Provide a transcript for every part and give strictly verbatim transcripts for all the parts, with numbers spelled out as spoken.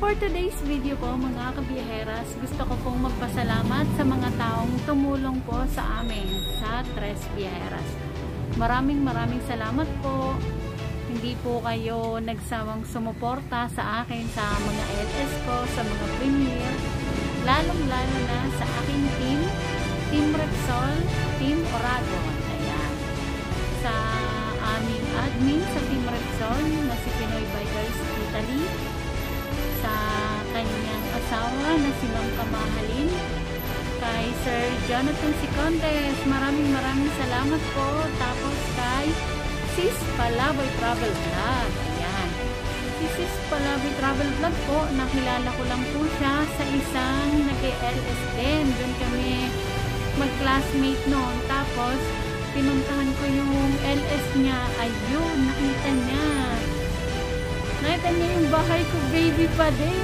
for today's video po mga kabiyaheras, gusto ko pong magpasalamat sa mga taong tumulong po sa amin sa Tres Biyaheras. Maraming maraming salamat po. Hindi po kayo nagsawang sumuporta sa akin sa mga L S ko, sa mga premiere, lalong lalo na sa aking team, Team Repsol, Team Oragon. Ayan. Sa aming admin sa Team Repsol na si Pinoy Bikers Italy, sa kanyang asawa na si Ma'am Kamahalin, kay Sir Jonathan Sicondes, maraming maraming salamat po. Tapos kay Sis Palaboy Travel Vlog. Ayan. Si Sis Palaboy Travel Vlog po, nakilala ko lang po siya sa isang nag-L S din. Doon kami mag-classmate noon. Tapos pinuntahan ko yung L S niya. Ayun, nakita niya. Nakita niya yung bahay ko, baby pa din.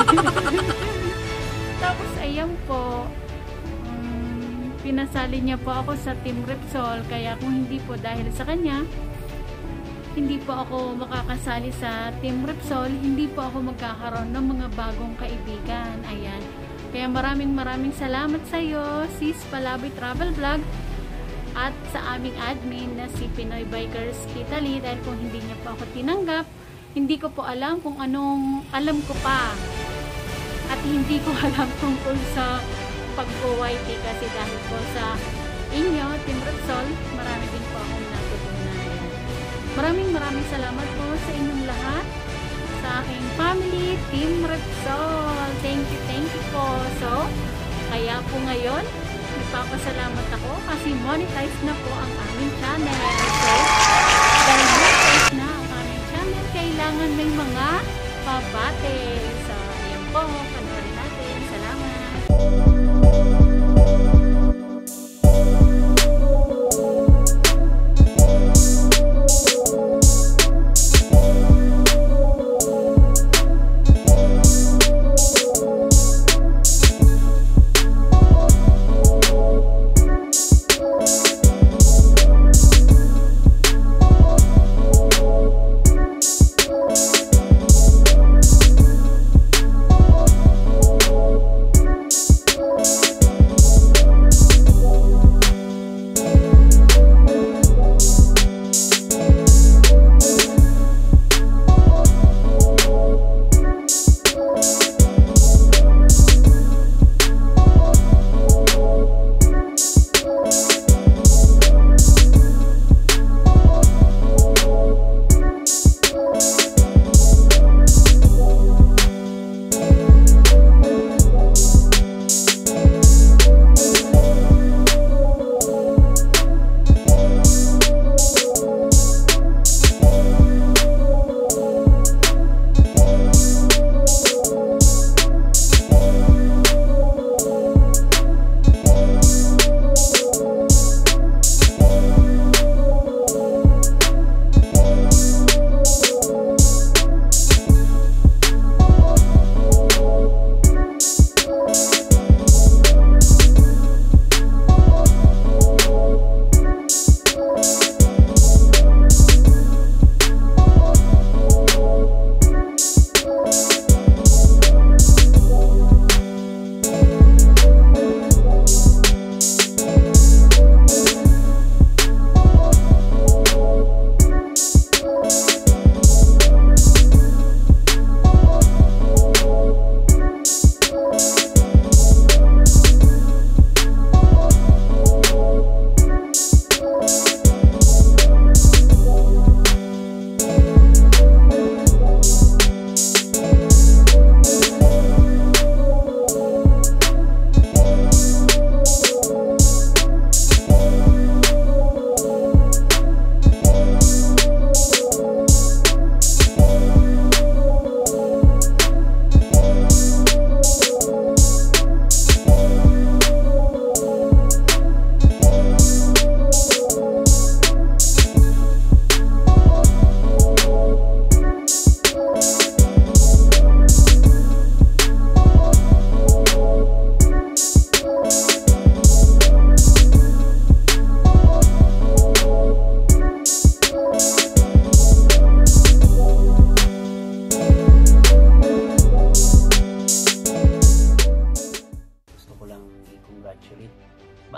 Tapos ayan po, um, pinasali niya po ako sa Team Repsol. Kaya kung hindi po dahil sa kanya, hindi po ako makakasali sa Team Repsol, hindi po ako magkakaroon ng mga bagong kaibigan. Ayan. Kaya maraming maraming salamat sa iyo, Sis Palaboy Travel Vlog, at sa aming admin na si Pinoy Bikers Italy. Dahil kung hindi niya po ako tinanggap, hindi ko po alam kung anong alam ko pa. At hindi ko alam tungkol sa pag-Y T kasi dahil po sa inyo, Team Repsol, marami din po akong natutunan. Maraming maraming salamat po sa inyong lahat, sa aking family, Team Repsol. Thank you, thank you po. So, kaya po ngayon, nagpapasalamat ako kasi monetize na po ang aming channel. So, dahil monetize na ang aming channel, kailangan may mga pabate. So, ayan po, panoorin natin. Salamat!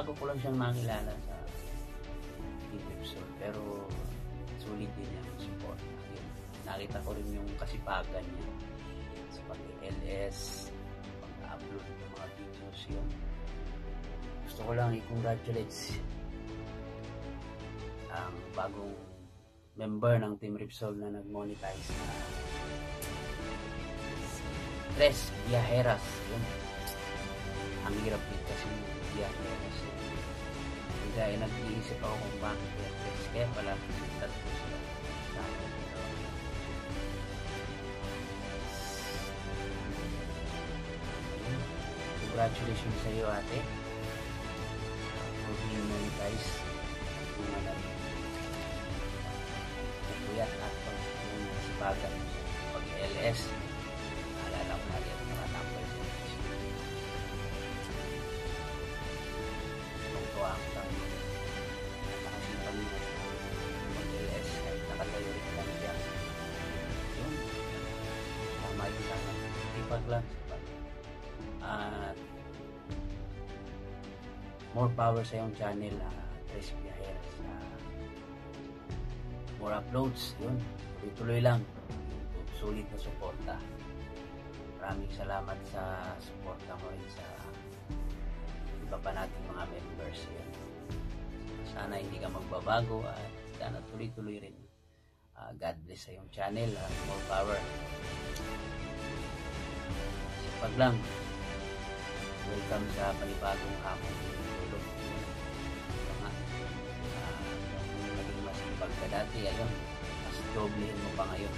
bago ko lang siyang nakilala sa Team Repsol, pero sulit din yung support. Yun, nakita ko rin yung kasipagan niya sa pag-L S, pag-upload ng mga videos. Yun, gusto ko lang i-congratulate ang bagong member ng Team Repsol na nag-monetize na Tres Viajeras. Yun, ang hirap din kasi Viajeras. Kaya nag-iisip ako kung bakit Viajeras, kaya pala tatlo sila sa akin. Congratulations sa iyo, ate, for being monetized. Kung ano puyat at pag-sipagan pag-L S, alala ko na rin mga tambay sa tuwa ang kang nakasipang pag-L S kahit nakatayo rin lang siya. Yun, tama yun lang, sipag lang, sipag. At more power sa iyong channel, uh, Tres Viajeras. Uh, more uploads, yun, tuloy-tuloy lang, sulit na suporta. Maraming salamat sa suporta mo rin sa iba pa nating mga members. Yun, sana hindi ka magbabago at sana tuloy-tuloy rin. uh, God bless sa iyong channel, uh, more power, sipag lang. Welcome sa panibagong hamon ng tulog. Mga uh, kung naging mas ipag ka dati, ayun, mas doblehin mo pa ngayon.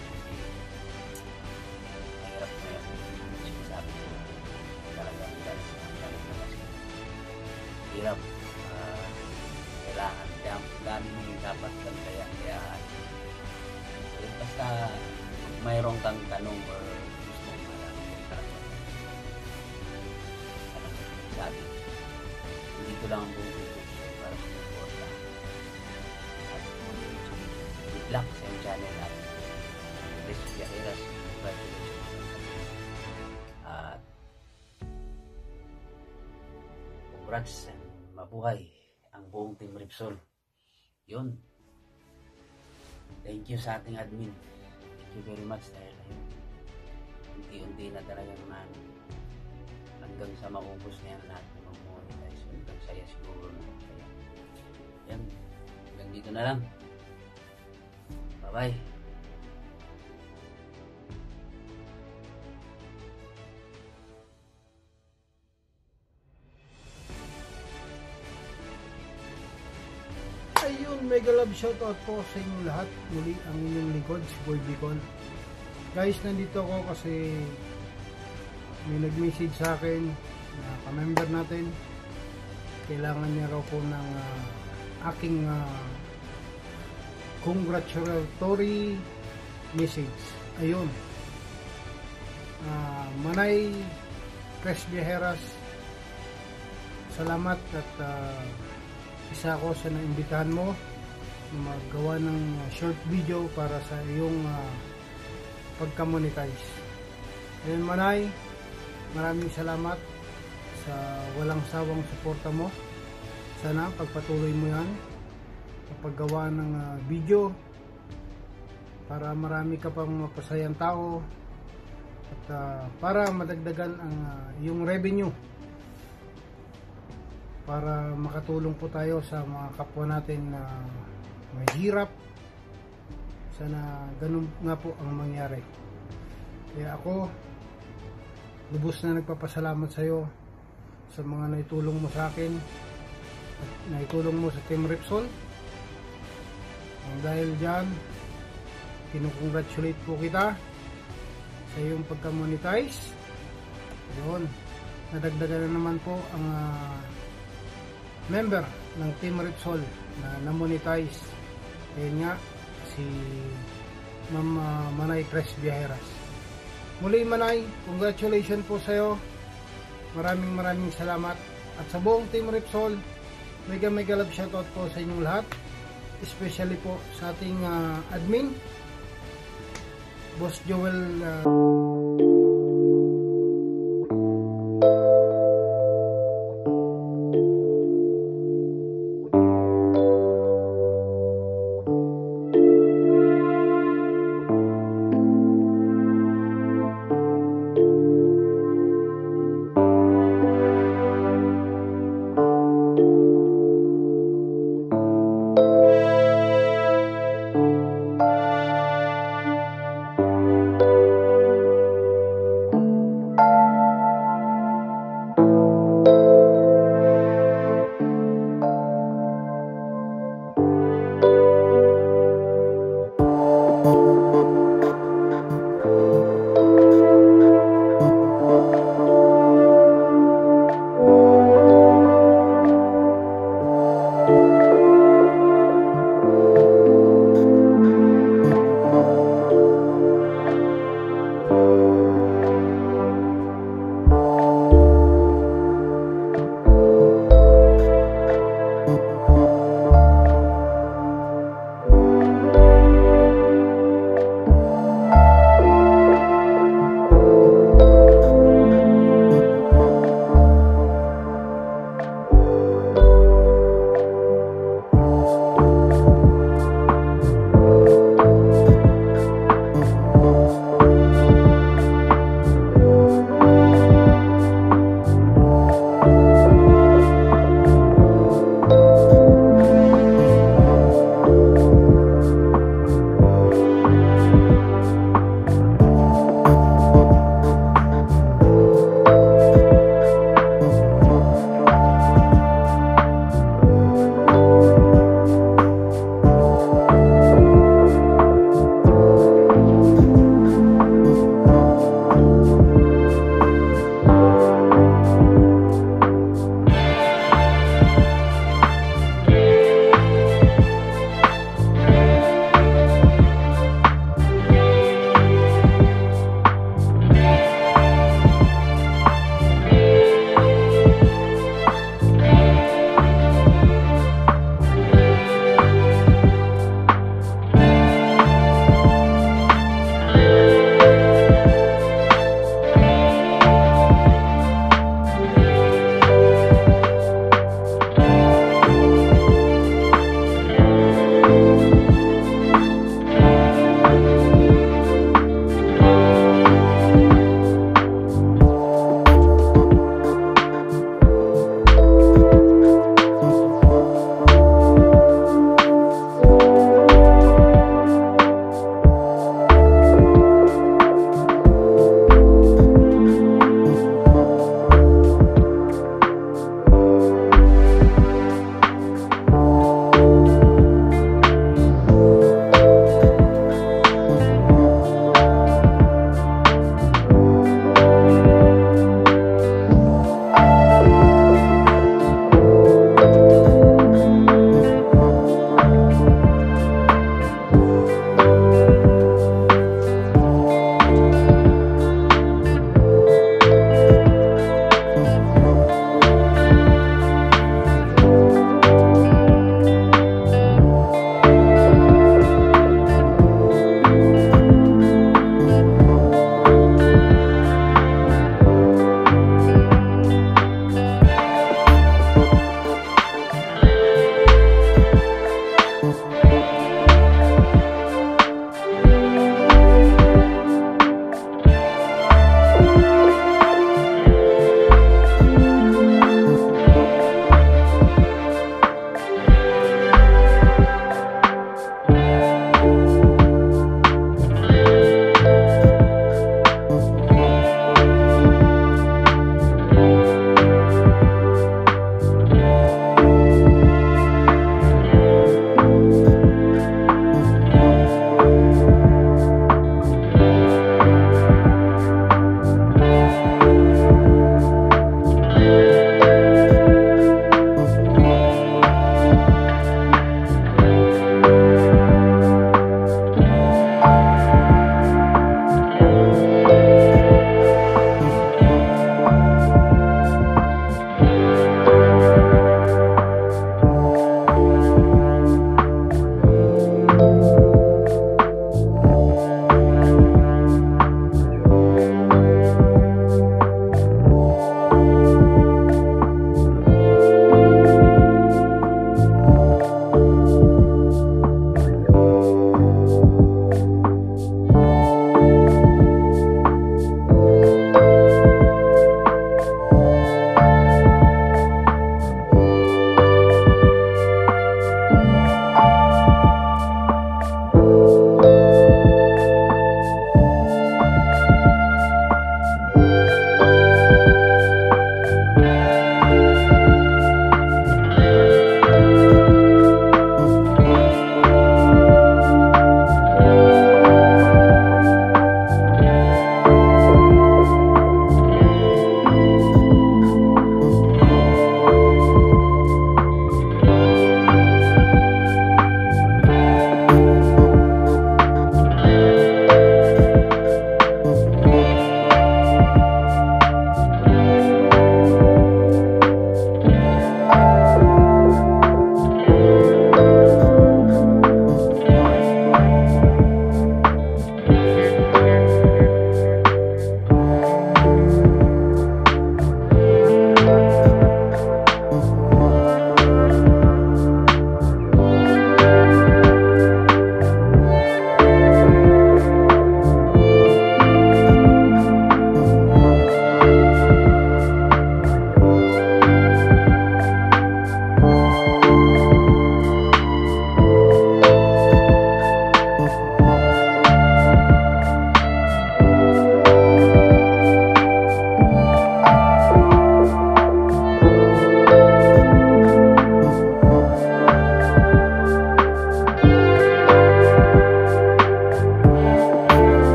Mahirap na yun. Sinasabi ko, talagang dahil sa talagang na kasi hirap. Uh, kailangan, dami mo yung dapat bantayan. Kaya eh, basta mayroong kang tanong or gustong malaman talaga. Sabi, dito lang ang buong YouTube para sa support lang. At good luck sa yung channel at Tres Viajeras, congratulations. At congrats and mabuhay ang buong Team Repsol. Yun, thank you sa ating admin, thank you very much dahil ayun, unti-unti na talagang na hanggang sa maubos na yan lahat ng monetize. Hanggang saya siguro na kaya yan, hanggang dito na lang. Bye bye. Ayun, mega love shoutout po sa inyong lahat. Muli ang inyong lingkod, si Boy Bicol. Guys, nandito ako kasi may nag-message sa akin na ka-member natin. Kailangan niya raw po ng uh, aking uh, congratulatory message. Ayun, uh, Manay Tres Viajeras, salamat at uh, isa ako sa naimbitahan mo na maggawa ng short video para sa iyong uh, pagka-monetize. Ayun, Manay, maraming salamat sa walang sawang suporta mo. Sana pagpatuloy mo yan sa paggawa ng uh, video para marami ka pang mapasayang tao at uh, para madagdagan ang uh, iyong revenue para makatulong po tayo sa mga kapwa natin na may hirap. Sana ganun nga po ang mangyari. Kaya ako lubos na nagpapasalamat sa iyo sa mga naitulong mo sa akin at naitulong mo sa Team Repsol. Ang dahil dyan, kinukongratulate po kita sa iyong pagka-monetize. Yun, nadagdagan na naman po ang uh, member ng Team Repsol na na-monetize. Kaya nga, si Ma'am uh, Manay Tres Viajeras. Muli, Manay, congratulations po sa iyo. Maraming maraming salamat. At sa buong Team Repsol, mega mega love shoutout po sa inyong lahat. Especially po sa ating uh, admin, Boss Joel uh,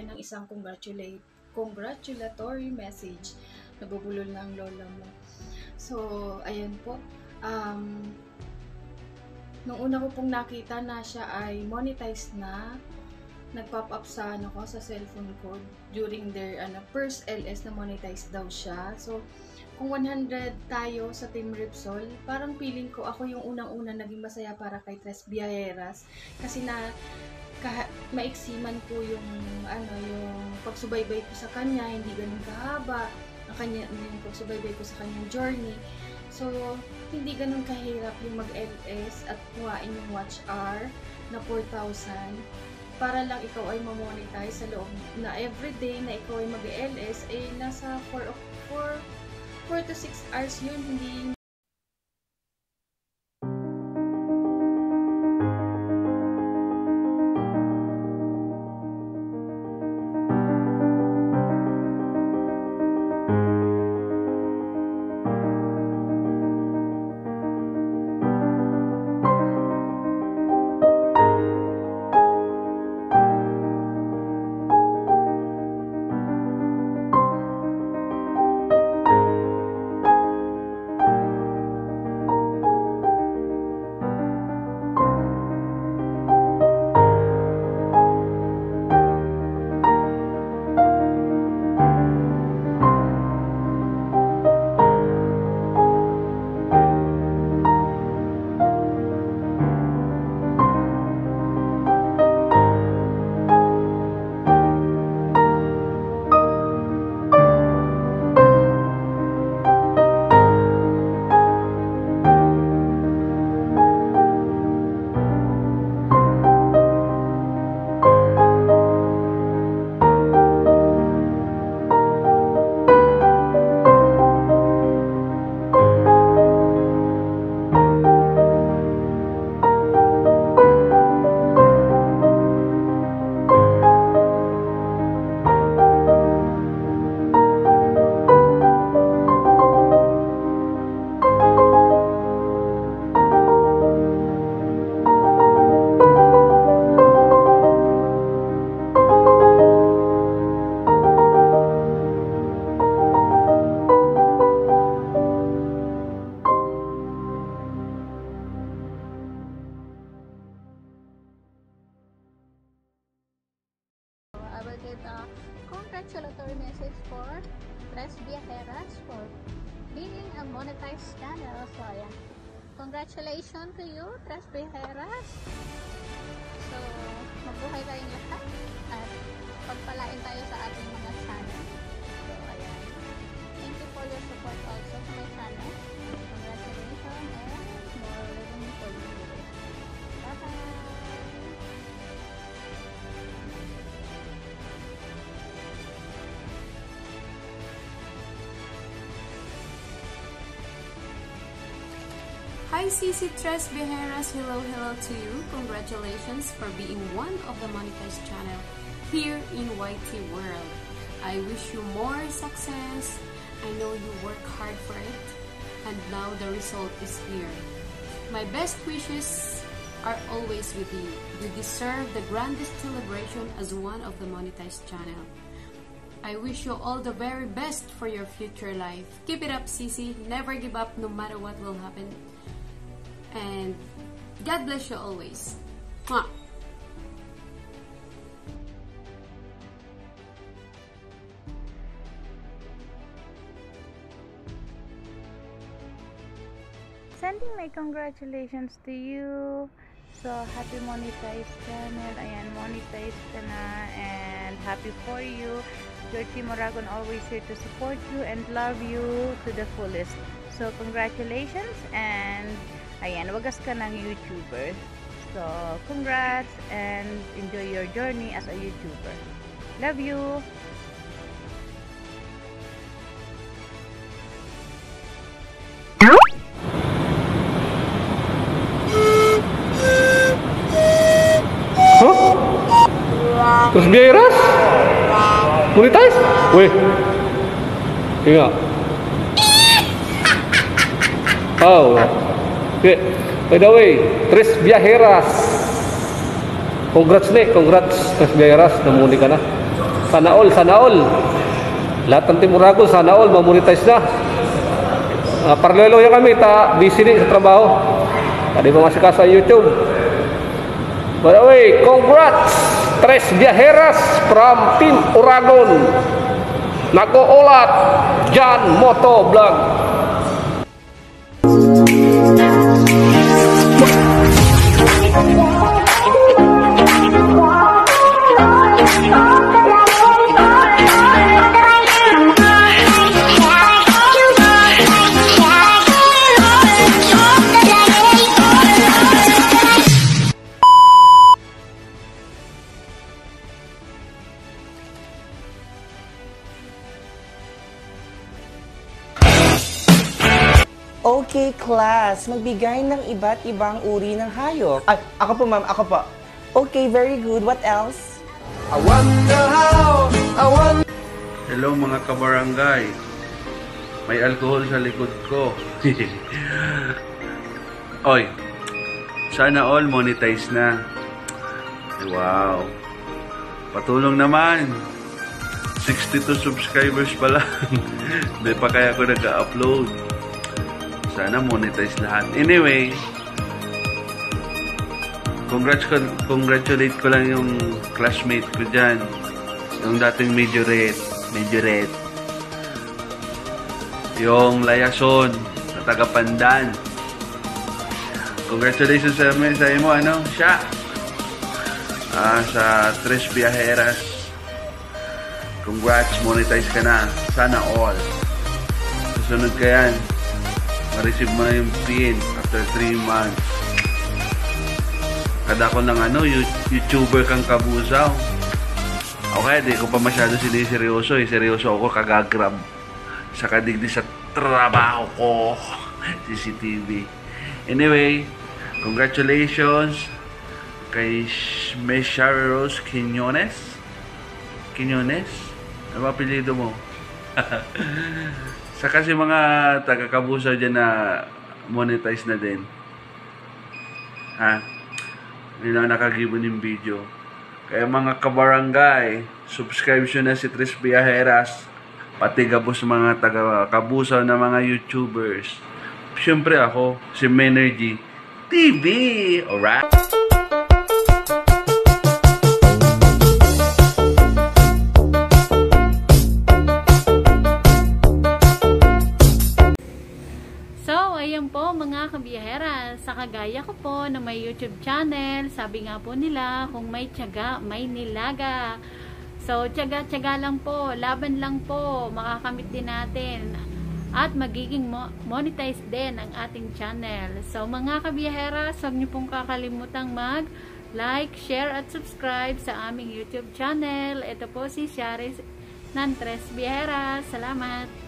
kami ng isang congratulate, congratulatory message. Nabubulol na ang lola mo. So, ayan po. Um, nung una ko pong nakita na siya ay monetized na, nag-pop up sa, ano ko, sa cellphone ko during their ano, first L S na monetized daw siya. So, kung one hundred tayo sa Team Repsol, parang feeling ko ako yung unang-una naging masaya para kay Tres Villaheras. Kasi na, Kah maiksi man po yung ano yung pagsubaybay ko sa kanya, hindi ganun kahaba ang kanya yung pagsubaybay ko sa kanyang journey. So hindi ganun kahirap yung mag-L S at kuhain yung watch hour na four thousand para lang ikaw ay ma-monetize sa loob na everyday na ikaw ay mag-L S eh nasa four to six hours yun. Hindi congratulatory message for Tres Villaheras for being a monetized channel. So, ayan. Congratulations to you, Tres Villaheras. So, mabuhay tayong lahat at pagpalain tayo sa ating mga channel. So, ayan. Thank you for your support also to my channel. Congratulations and more living for you. Bye-bye! Hi C C Tres Villaheras, hello hello to you. Congratulations for being one of the monetized channel here in Y T World. I wish you more success. I know you work hard for it and now the result is here. My best wishes are always with you. You deserve the grandest celebration as one of the monetized channel. I wish you all the very best for your future life. Keep it up, C C. Never give up no matter what will happen. And God bless you always. Mwah! Sending my congratulations to you. So, happy monetized channel. Ayan, monetized ka na. And happy for you. Your Team Oragon always here to support you and love you to the fullest. So, congratulations and ayan, wagas ka ng YouTuber. So, congrats and enjoy your journey as a YouTuber. Love you! Huh? Tres Villaheras? Monetize? Weh. Ingat. Oh. Okay. By the way, Tres Villaheras. Congrats nih, congrats Tres Villaheras, namuli ka na. Sana all, sana all. Lahat ng Team Uragon, sana all, mamonetize na. Uh, paralelo yan kami, ta busy din sa trabaho. Tadi ba masikaso sa YouTube. By the way, congrats! Tres Viajeras from Team Uragon. Nag-uulat, Jan Moto Vlog. Okay, class. Magbigay ng iba't ibang uri ng hayop. Ay, ako po, ma'am. Ako po. Okay, very good. What else? I wonder how, I wonder... Hello mga kabarangay. May alcohol sa likod ko. Oy, sana all monetize na. Ay, wow. Patulong naman. sixty-two subscribers pa lang. Hindi pa kaya ako nag-upload. Sana monetize lahat. Anyway, congrats ko, congratulate ko lang yung classmate ko dyan. Yung dating majorette. Majorette. Yung Layason na taga-Pandan. Congratulations sa amin sa imo, ano? Siya. Ah, sa Tres Viajeras. Congrats, monetize ka na. Sana all. Susunod ka yan. Ma-receive mo na yung pin after three months. Kada ko ng ano, YouTuber kang kabusaw. Okay, di ko pa masyado siniseryoso eh. Seryoso ako, kagagrab. Sa kadigdi sa trabaho ko. C C T V. Anyway, congratulations kay Miss Shari Rose Quinones. Quinones? Ano ba apelido mo? Sa kasi mga taga-kabusaw dyan na monetize na din. Ha? Hindi lang nakagibo ng video. Kaya mga kabarangay, subscribe nyo na si Tres Viajeras. Pati gabos mga taga-kabusaw na mga YouTubers. Siyempre ako, si Menergy T V. Alright? Ayan po mga kabiyahera, sa kagaya ko po na may YouTube channel, sabi nga po nila, kung may tiyaga, may nilaga. So, tiyaga-tiyaga lang po, laban lang po, makakamit din natin. At magiging mo monetize din ang ating channel. So, mga kabiyahera, huwag niyo pong kakalimutang mag-like, share at subscribe sa aming YouTube channel. Ito po si Shari ng Tres Viajeras. Salamat!